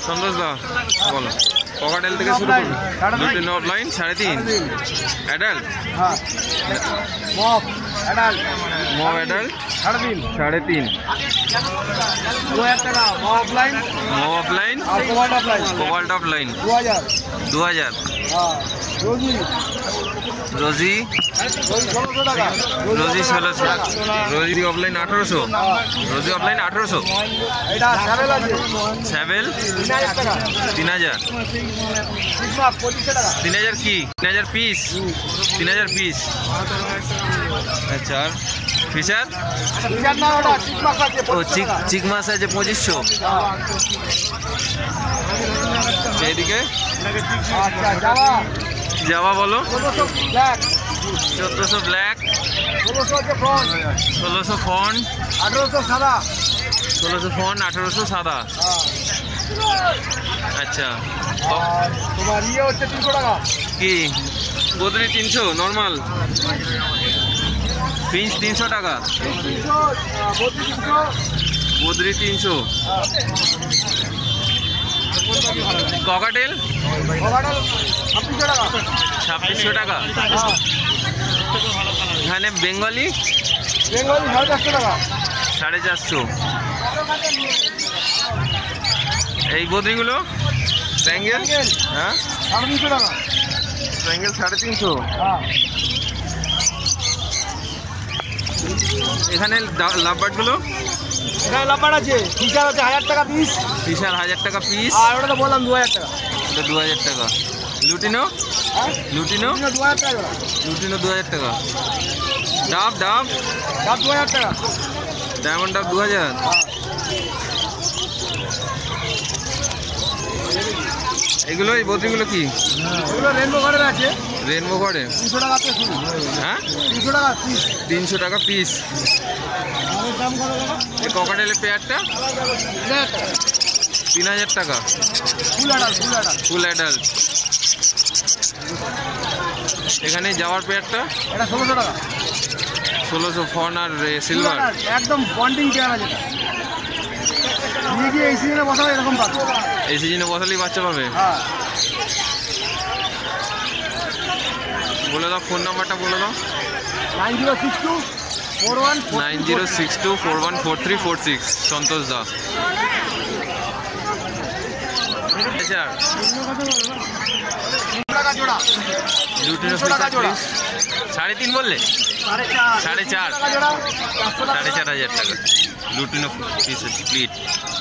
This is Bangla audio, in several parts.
সন্তোষ দা বলো, ককাটেল থেকে শুরু করুন। লুটিনো অফলাইন 3.5 অ্যাডাল্ট, মব অ্যাডাল্ট 3.5, মব opaline, cobalt opaline 2000, rosy 1600, rosy opaline 1800, rosy opaline 1800, স্যাভেল 3000, 3000 কি 3000 পিস, 3000 পিস। আচ্ছা আর ফিশার, ও চিক মাছ আছে 2500। এইদিকে জাভা বলো 1400 ব্ল্যাক, 1600 ফন্ট, 1600 ফন্ট, 1800 সাদা। আচ্ছা তোমার ইয়ে হচ্ছে 300 টাকা কি বদলি 300 নর্মাল, পিঞ্চ 300 টাকা, বদলি 300। ককাটেল 2600 টাকা। এখানে বেঙ্গলি 450। এই বদ্রিগুলো ব্যাঙ্গেল, হ্যাঁ 350 টাকা, ব্যাঙ্গেল 350। এখানে লাভবার্ডগুলো, এখানে লাভবার্ড আছে, ফিশার আছে 1000 টাকা পিস, ফিশার 1000 টাকা পিস, আর ওটা তো বললাম 2000 টাকা, ওটা 2000 টাকা। লুটিনো, লুটিনো 2000 টাকা, লুটিনো 2000 টাকা। ডাব, ডাব 2000 টাকা, ডায়মন্ড ডাব 2000। এগুলো এই বদ্রিগুলো কি? এগুলো রেনবো ঘরের আছে, রেনবো ঘরে 300 টাকা পিস। হ্যাঁ 300 টাকা পিস, 300 টাকা পিস। দাম কত টাকা? এই ককাটেলের পেয়ারটা 3000 টাকা, ফুল অ্যাডাল্ট। এখানে যাওয়ার পেয়ারটা এটা 1600 টাকা, 1600 ফন আর সিলভার, একদম বন্ডিং পেয়ার আছে। নিয়ে গিয়ে এই সিজনে বসাবে এরকম পাবে, এই সিজনে বসালেই বাচ্চা পাবে। হ্যাঁ বলে দাও ফোন নাম্বারটা বলে দাও। 9062414346। সন্তোষ দা। আচ্ছা লুটিনো 3.5 বললে 4,500 টাকা। লুটিনো পিস স্প্লিট,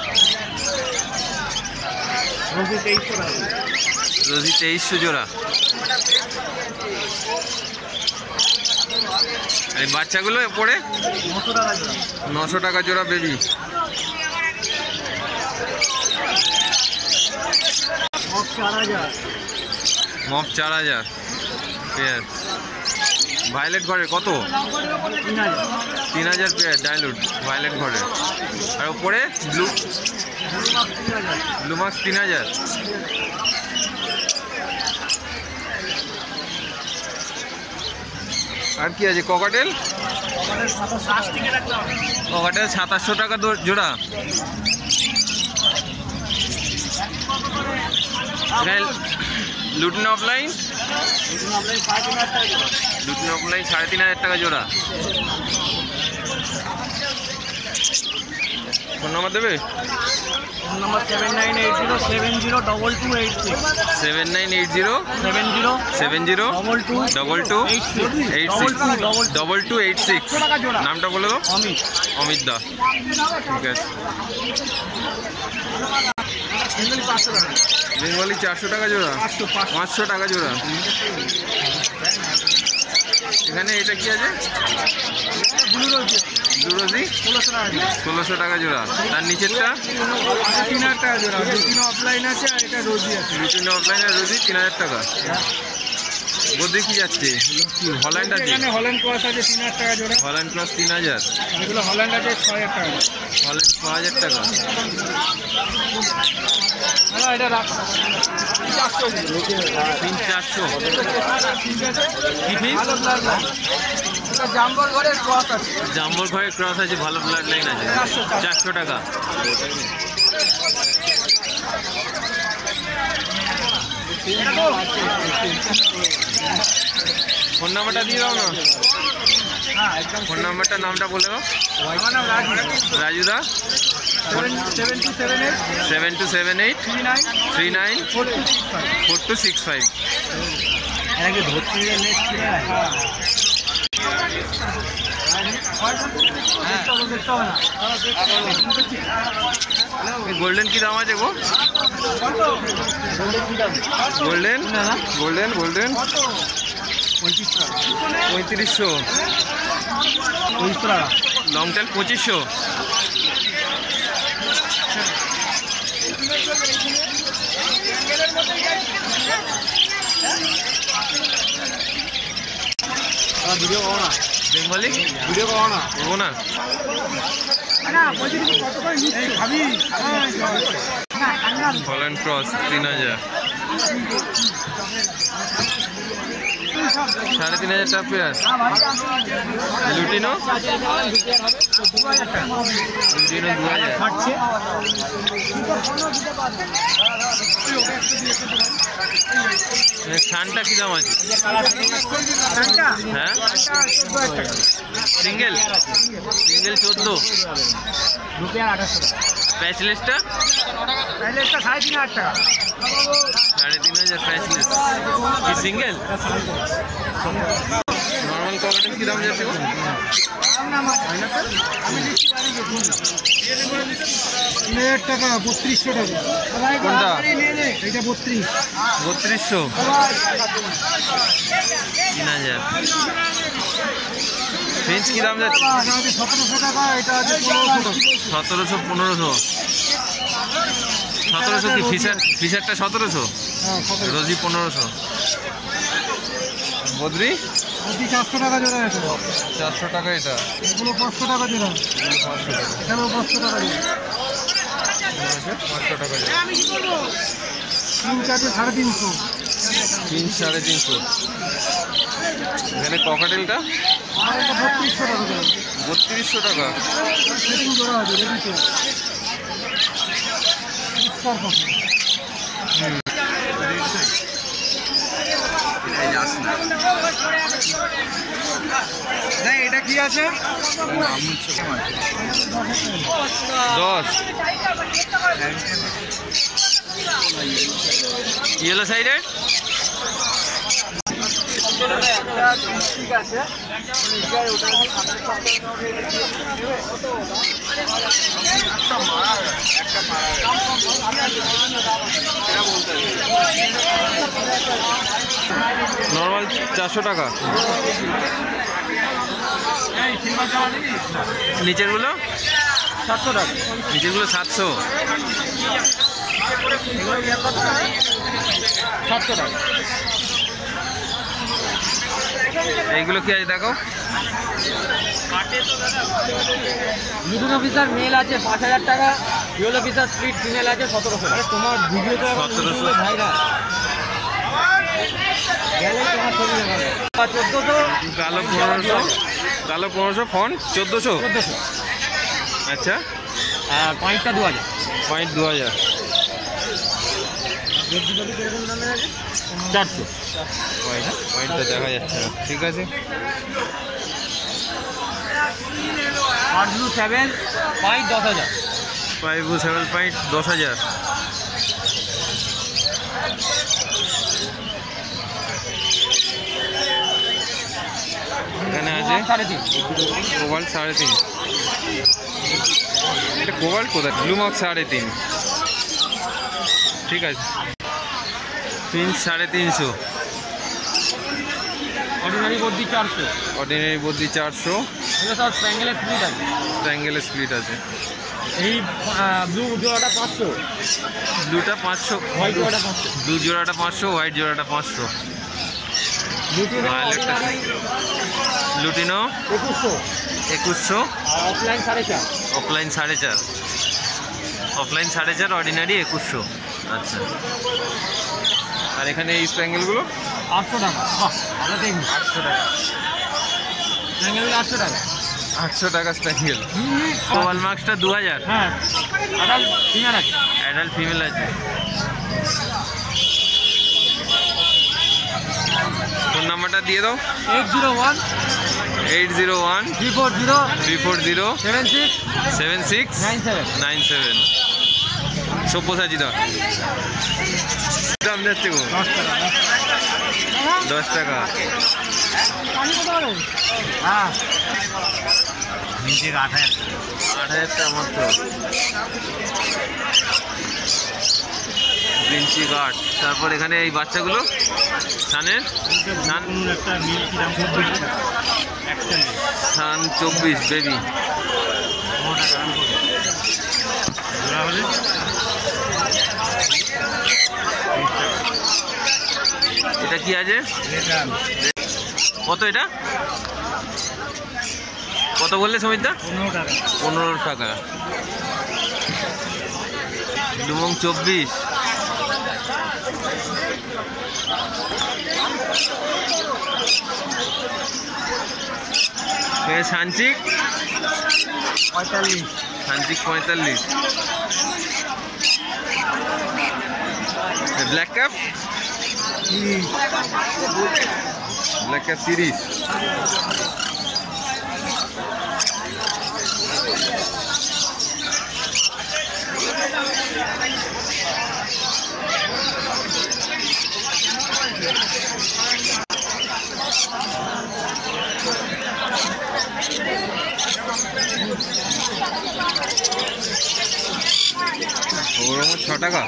রোজি 2300 জোড়া। এই বাচ্চাগুলো পড়ে 900 টাকা জোড়া বেবি। Mop 4000 pair. ভায়োলেট ঘরের কত? 3000 পেয়ার ডাইলুট ভায়োলেট ঘরের। আর ওপরে ব্লু মার্কস 3000। আর কি আছে? ককাটেল 2700 টাকা জোড়া। লুটিনো অফলাইন 3500 টাকা জোড়া। ফোন নাম্বার দেবে? ফোন নাম্বার 7980702286 7980702286 নামটা বলে দাও। অমিত দা। ঠিক আছে। বেঙ্গলি 400 টাকা জোড়া, 500 টাকা জোড়া। এখানে এটা কি আছে? ব্লু রোজি 1600 টাকা জোড়া। তার নিচেরটা 3000 টাকা জোড়া। লুটিনো অফলাইন আছে আর এটা রোজি আছে। লুটিনো অফলাইন আর রোজি 3000 টাকা। বদ্রি কি যাচ্ছে? হল্যান্ড আছে, এখানে হল্যান্ড ক্রস আছে 3000 টাকা জোড়া। Holland cross 3000। এগুলো হল্যান্ড আছে 6000 টাকা। হল্যান্ড 6000 টাকা। হ্যাঁ এটা রাখ 400 3,400। কি ফিস? এটা জাম্বোর ঘরের ক্রস আছে। জাম্বোর ঘরের ক্রস আছে, ভালো ব্লাড লাইন আছে। 400 টাকা। ফোন নাম্বারটা দিয়ে দাও না। ফোন নাম্বারটা নামটা বলে দাও। আমার নাম রাজুদা। 7278 39 4265। গোল্ডেন কি দাম আছে গো? Golden golden golden 3500। Long tail 2500। Video করো না, বেঙ্গলি ভিডিও করো না, করবো না। ফলন ক্রস 3000। 3500 টাকা পেয়ার। লুটিনো 2000। ছানটা কি দাম আছে? হ্যাঁ সিঙ্গেল 14। প্যাচলেসটা 3500 টাকা। 3500 প্যাচলেস কি সিঙ্গেল? নর্মাল ককাটেল কি দাম যাচ্ছে? 3000 টাকা, 3200 টাকা। কোনটা? এটা 32। 3200। 3000। ফিঞ্চ কি দাম যাচ্ছে? 1700 টাকা, এটা আছে 1500 টাকা। 1700 1500। 1700 কি ফিশারটা 1700? রোজি 1500। বদ্রি 400 টাকা জোড়া আছে। 400 টাকা এটা। এগুলো 500 টাকা জোড়া। 500 টাকা। এখানেও 500 টাকা জোড়া। 500 টাকা। তিন চারটে 350। 3 350। এখানে ককাটেলটা আর এটা 3200 টাকা জোড়া। 3200 টাকা। সেটিং জোড়া আছে, রেডিতে। এটা কি আছে? 10। ইয়েলো সাইডে ঠিক আছে। নর্মাল 400 টাকা। নিচেরগুলো 700 টাকা। নিচেরগুলো 700। 700 টাকা। এইগুলো কি আছে দেখো? মিডল অফিসার মেল আছে 5000 টাকা, ইয়েলো অফিসার স্ট্রিট ফিমেল আছে 1700 টাকা। তোমার ভিডিও তো 1700। ভাইরা গেলে তোমার ছবি দেখাবে। 1400। কালো 1500। কালো 1500 ফন্ট 1400। 1400। আচ্ছা আর পয়েন্টটা 2000। পয়েন্ট 2000। 400। পয়েন্টটা দেখা যাচ্ছে না। ঠিক আছে। আর ব্লু 7 পয়েন্ট 10000। 507 পয়েন্ট 10,000। এখানে আছে 3.5। কোবাল্ট 3.5। এটা কোবাল্ট কোথায়? Blue mark 3.5। ঠিক আছে। পিঞ্চ 350। Ordinary body 400। অর্ডিনারি বদ্রি 400। এগুলো সব স্প্যাঙ্গেলের স্প্লিট আছে। ট্রায়াঙ্গেলের স্প্লিট আছে। এই ব্লু জোড়াটা 500, ব্লুটা 500। হোয়াইট জোড়াটা 500। ব্লু জোড়াটা 500, হোয়াইট জোড়াটা 500। ভায়োলেটটা লুটিনো 2100। 2100। আর অফলাইন 4.5। অফলাইন 4.5। Opaline 4.5, ordinary 2100। আচ্ছা। আর এখানে এই স্প্যাঙ্গেলগুলো 800 টাকা। ভালো দেখুন 800 টাকা। স্প্যাঙ্গেলগুলো 800 টাকা। 800 টাকা স্প্যাঙ্গেল। কোবাল মার্কসটা 2000। হ্যাঁ, আদাল ফিমেল আছে। অ্যাডাল্ট ফিমেল আছে। ফোন নাম্বারটা দিয়ে দাও। 801 801 340 340 76 97 97। সব্যসাচী দাও। দাম যাচ্ছে গো 10 টাকা। হ্যাঁ নিচে 8000 টাকা মাত্র। বেঞ্চি কাঠ। তারপর এখানে এই বাচ্চাগুলো সানের সান একটা মিল কি দাম 24 টাকা একটা মিল সান 24 বেবি। এটা কি আছে? কত এটা? কত বললে সমিতদা? 15 টাকা। ডুমং 24। সানচিক 45 সানচিক 45। Black cap 30 black cap 30। ওরকম 6 টাকা।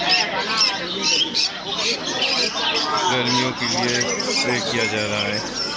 गर्मियों के लिए स्प्रे किया जा रहा है।